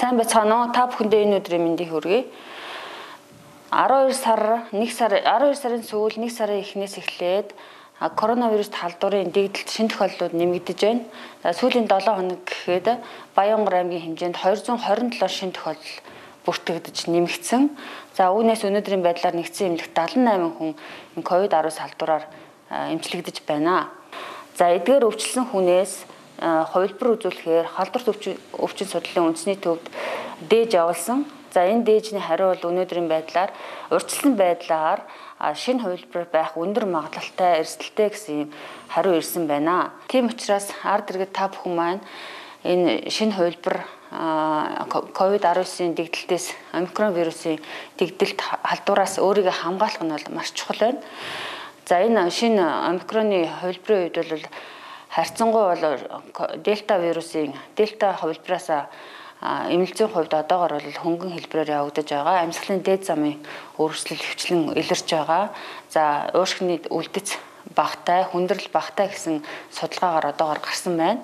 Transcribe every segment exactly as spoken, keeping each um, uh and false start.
Сайн байцгаана уу? Та бүхэндээ энэ өдрийн мэндийг хүргэе. арван хоёр сар, нэг сар, арван хоёр сарын сүүл нэг сарын эхнээс эхлээд коронавирус халдварын дэгдэлт шинэ тохиолдлууд нэмэгдэж байна. За сүүлийн долоо хоног гэхэд Баянгар аймгийн хэмжээнд хоёр зуун хорин долоо шинэ тохиолдол бүртгэгдэж нэмэгдсэн. За үүнээс өнөөдрийн байдлаар нэгдсэн эмнэлэгт далайн найман хүн ковид арван халдвараар эмчлэгдэж байна. За эдгээр өвчлсөн хүнээс хувилбар үзүүлэхээр халдварт өвчин судлалын үндэсний төвд дээж явуулсан. За энэ дээжний хариу бол өнөөдрийн байдлаар урьдчилсан байдлаар шинэ хувилбар байх өндөр магадлалтай эрсдэлтэй гэсэн юм хариу ирсэн байна. Тийм учраас ард иргэд та бүхэн маань энэ шинэ хувилбар ковид арван үгийн дэгдэлтээс омикрон вирусын дэгдэлт халдвараас өөрийгөө хамгаалах нь бол маш чухал байна. За энэ шинэ омикроны хувилбарын үед бол харьцангуй бол дельта вирусын дельта хувилбараас эмнэлзийн хувьд одоогоор бол хөнгөн хэлбэрээр явагдаж байгаа. Амьсгалын дээд замын өөрчлөл хвчлэн илэрч байгаа. За уушгины үлдэц багтай, хүндрэл багтай гэсэн судалгаагаар одоогоор гарсан байна.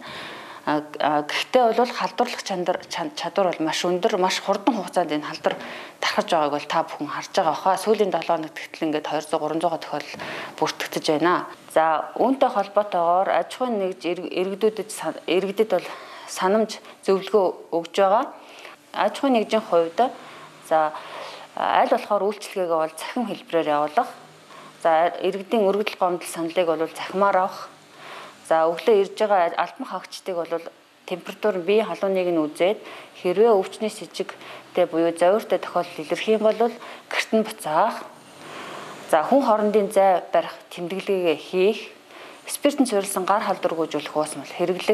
Гэхдээ бол халдварлах чадвар бол маш өндөр, маш хурдан хугацаанд энэ халдвар тархаж байгааг бол та бүхэн харж байгаа хаа. Сүүлийн долоо хоногт гэтэл ингээд хоёр зуун гурван зуун тохиолдол бүртгэгдэж байна. За үүнтэй холбоотойгоор аж ахуйн нэгж иргэдүүдэд иргэдэд бол санамж зөвлөгөө өгж байгаа. Аж ахуйн нэгжийн хувьд за аль болохоор үйлчлэгээгээ бол цахим хэлбэрээр явуулах. За иргэдийн өргөдөл гомдол саналыг бол захимаар авах. За өглөө ирж байгаа альбан хаагчдыг бол температур биеийн халууныг нь үзээд хэрвээ өвчний с жигтэй буюу завиртай тохиолдол илэрх юм бол гэрт нь буцаах. За хүн хоорондын зай барих тэмдэглэгээ хийх, спиртэн суурилсан гар халдваргүйжүүлэх уусмал хэрэглэх.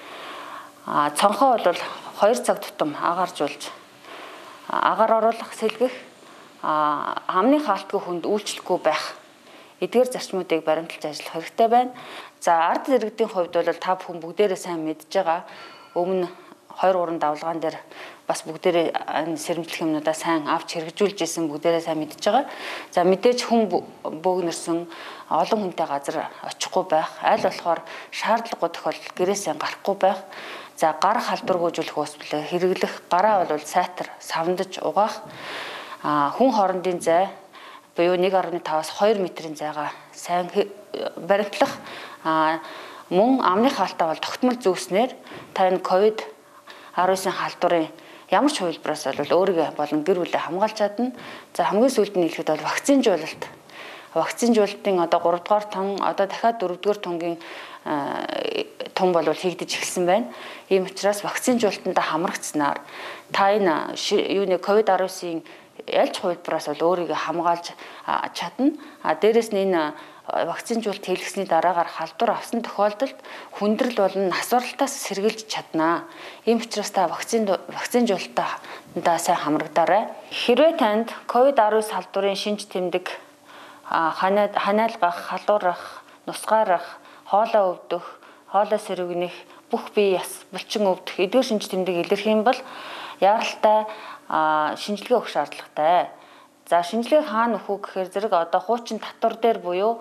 А цонхоо бол хоёр цаг тутам агааржуулж агаар оруулах, сэлгэх, а амны хаалтгүй хүнд үйлчлэхгүй байх. Эдгээр зарчмуудыг баримталж ажиллах хэрэгтэй байна. За ард иргэдийн хувьд бол та бүхэн бүгдээрээ сайн мэдж байгаа. Өмнө хоёр гурван давлгаан дээр бас бүгдээрээ энэ сэрэмжлэх юмнуудаа сайн авч хэрэгжүүлж исэн бүгдээрээ сайн мэдж байгаа. За мэдээж хүн бөөгнөрсөн олон хүнтэй газар очихгүй байх. Аль болохоор шаардлагагүй тохиолдолд гэрээсээ гарахгүй байх. За гар халдваргүйжүүлэх уусбал хэрэглэх, гараа бол сайтар савндаж угаах. А хүн хоорондын зай буюу нэг гаруй таваас хоёр метрийн зайгаа сайн баримтлах. А мөн амны хаалтаа бол тогтмол зөөснээр та энэ ковид арван үгийн халдварын ямар ч хувилбараас бол өөрийгөө болон гэр бүлээ хамгаалж чадна. За хамгийн сүүлд нь хэлэхэд бол вакцинжуулалт. Вакцинжуулалтын одоо гурав дугаар тун, одоо дахиад дөрөв дугаар тунгийн тун бол хийгдэж эхэлсэн байна. Ийм учраас вакцинжуулалтанд хамрагдсанаар та энэ юуны ковид арван үгийн ялч хувилбараас бол өөрийгөө хамгаалж чадна. А дээрэс нь энэ вакцинжуулалт хийлгэсний дараагаар халдвар авсан тохиолдолд хүндрэл болон насваралтаас сэргийлж чаднаа. Ийм учраас та вакцин вакцинжуулалтаа сайн хамрагдаарай. Хэрвээ танд ковид арван халдварын шинж тэмдэг ханиалгах, халуурах, нусгаарах, хоолоо өвдөх, хоолоо сэргэнэх, бүх бие яс булчин өвдөх эдгээр шинж тэмдэг илэрх юм бол яаралтай шинжилгээ өгөх шаардлагатай. За шинжилгээг хаана өгөх вэ гэхээр зэрэг одоо хуучин татвар дээр буюу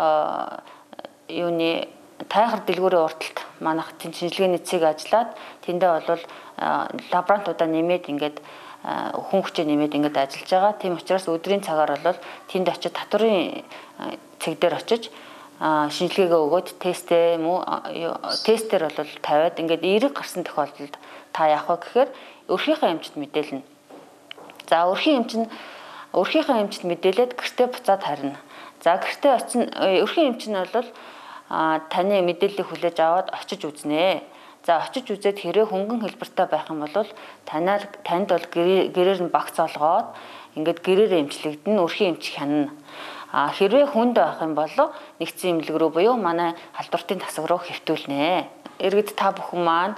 юуны тайхар дэлгүүрийн урталт манайх тийм шинжилгээний цэг ажиллаад тэндээ бол лаборантуудаа нэмээд ингээд хүн хүчээ нэмээд ингээд ажиллаж байгаа. Тийм учраас өдрийн цагаар бол тэнд очиж татварын цэг дээр очиж шинжилгээгээ өгөөд тестээ мүү тестээр бол тавиад ингээд эерэг гарсан тохиолдолд та яах вэ гэхээр өрхийнхээ эмчт мэдээлнэ. За өрхийн эмч нь өрхийнхээ эмчт мэдээлээд гэртээ буцаад харна. За гэртээ очино өрхийн эмч нь бол таны мэдээллийг хүлээж аваад очиж үзнэ. За очиж үзээд хэрэг хөнгөн хэлбэртэй байх юм бол танаар танд бол гэрээр нь багц олгоод ингээд гэрээр эмчлэгдэн өрхийн эмч хянана. А хэрвээ хүнд байх юм бол нэгдсэн эмнэлэг рүү буюу манай халдвартын тасаг руу хэвтүүлнэ. Иргэд та бүхэн маань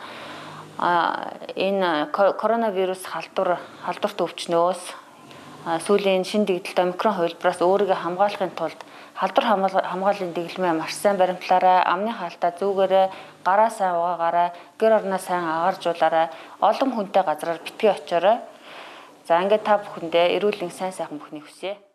энэ коронавирус халдвар халдварт өвчнөөс сүүлийн шин дэгдэлт омикрон хувилбараас өөрийгөө хамгаалахын тулд халдвар хамгааллын дэглэмээ маш сайн баримтлаарай. Амны хаалтаа зүгээрээ, гараа сайн угаагаарай, гэр орноо сайн агааржуулаарай. Олон хүнтэй газраар битгий очиорой. За ингээд та бүхэндээ эрүүл энх сайн сайхан бүхнийг хүсье.